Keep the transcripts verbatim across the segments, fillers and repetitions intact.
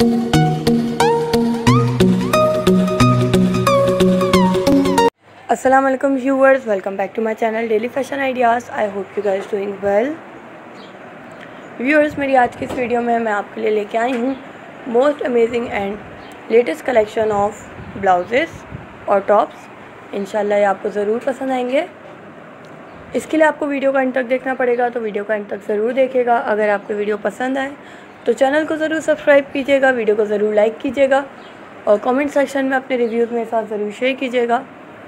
अस्सलाम वालेकुम viewers, welcome back to my channel daily fashion ideas. I hope you guys doing well. Viewers, मेरी आज की इस वीडियो में मैं आपके लिए लेके आई हूँ most amazing and latest collection of blouses और टॉप्स। इंशाल्लाह ये आपको ज़रूर पसंद आएंगे। इसके लिए आपको वीडियो का अंत तक देखना पड़ेगा, तो वीडियो का अंत तक ज़रूर देखिएगा। अगर आपको वीडियो पसंद आए तो चैनल को ज़रूर सब्सक्राइब कीजिएगा, वीडियो को ज़रूर लाइक कीजिएगा और कमेंट सेक्शन में अपने रिव्यूज़ मेरे साथ ज़रूर शेयर कीजिएगा।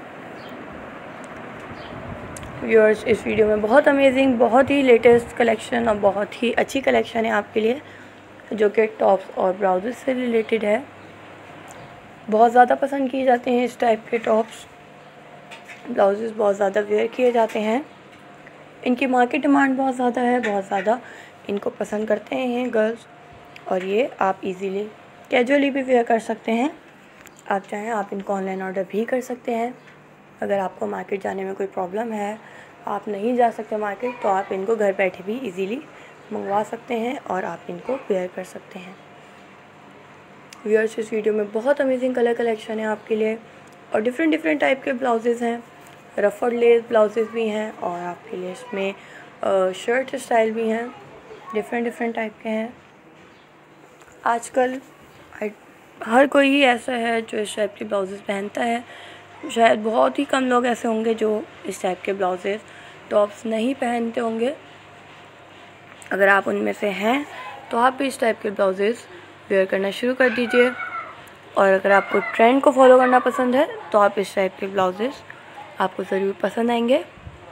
व्यूअर्स, इस वीडियो में बहुत अमेजिंग, बहुत ही लेटेस्ट कलेक्शन और बहुत ही अच्छी कलेक्शन है आपके लिए, जो कि टॉप्स और ब्लाउजेस से रिलेटेड है। बहुत ज़्यादा पसंद किए जाते हैं इस टाइप के टॉप्स, ब्लाउजेस बहुत ज़्यादा वेयर किए जाते हैं। इनकी मार्केट डिमांड बहुत ज़्यादा है, बहुत ज़्यादा इनको पसंद करते हैं गर्ल्स। और ये आप इजीली कैजुअली भी वेयर कर सकते हैं। आप चाहें आप इनको ऑनलाइन ऑर्डर भी कर सकते हैं। अगर आपको मार्केट जाने में कोई प्रॉब्लम है, आप नहीं जा सकते मार्केट, तो आप इनको घर बैठे भी इजीली मंगवा सकते हैं और आप इनको वेयर कर सकते हैं। व्यूअर्स, इस वीडियो में बहुत अमेजिंग कलर कलेक्शन है आपके लिए और डिफरेंट डिफरेंट टाइप के ब्लाउजेस हैं। रफल लेस ब्लाउजेस भी हैं और आपके लिए इसमें शर्ट स्टाइल भी हैं, डिफरेंट डिफरेंट टाइप के हैं। आजकल हर कोई ही ऐसा है जो इस टाइप के ब्लाउजेस पहनता है। शायद बहुत ही कम लोग ऐसे होंगे जो इस टाइप के ब्लाउजेस टॉप्स नहीं पहनते होंगे। अगर आप उनमें से हैं तो आप भी इस टाइप के ब्लाउजेस वेयर करना शुरू कर दीजिए। और अगर आपको ट्रेंड को फॉलो करना पसंद है तो आप इस टाइप के ब्लाउजेस आपको ज़रूर पसंद आएंगे।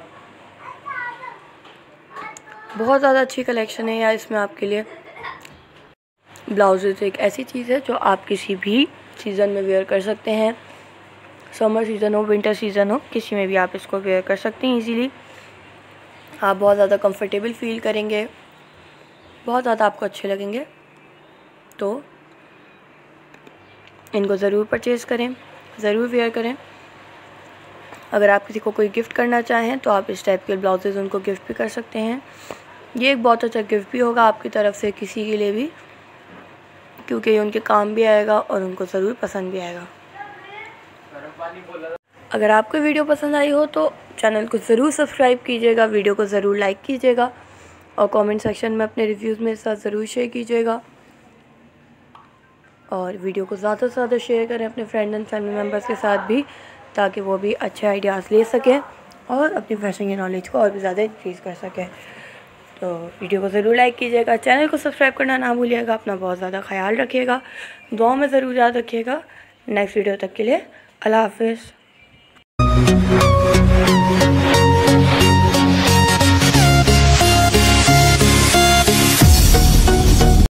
बहुत ज़्यादा अच्छी कलेक्शन है यार इसमें आपके लिए। ब्लाउजेस एक ऐसी चीज़ है जो आप किसी भी सीज़न में वेयर कर सकते हैं। समर सीज़न हो, विंटर सीज़न हो, किसी में भी आप इसको वेयर कर सकते हैं इजीली। आप बहुत ज़्यादा कंफर्टेबल फील करेंगे, बहुत ज़्यादा आपको अच्छे लगेंगे। तो इनको ज़रूर परचेज़ करें, ज़रूर वेयर करें। अगर आप किसी को कोई गिफ्ट करना चाहें तो आप इस टाइप के ब्लाउजेज़ उनको गिफ्ट भी कर सकते हैं। ये एक बहुत अच्छा गिफ्ट भी होगा आपकी तरफ से किसी के लिए भी, क्योंकि ये उनके काम भी आएगा और उनको ज़रूर पसंद भी आएगा। अगर आपको वीडियो पसंद आई हो तो चैनल को ज़रूर सब्सक्राइब कीजिएगा, वीडियो को ज़रूर लाइक कीजिएगा और कमेंट सेक्शन में अपने रिव्यूज़ मेरे साथ ज़रूर शेयर कीजिएगा। और वीडियो को ज़्यादा से ज़्यादा शेयर करें अपने फ्रेंड एंड फैमिली मेम्बर्स के साथ भी, ताकि वो भी अच्छे आइडियाज़ ले सकें और अपनी फैशन की नॉलेज को और भी ज़्यादा इंक्रीज़ कर सकें। तो वीडियो को ज़रूर लाइक कीजिएगा, चैनल को सब्सक्राइब करना ना भूलिएगा। अपना बहुत ज़्यादा ख्याल रखिएगा, दुआओं में ज़रूर याद रखिएगा। नेक्स्ट वीडियो तक के लिए अल्लाह हाफ़िज़।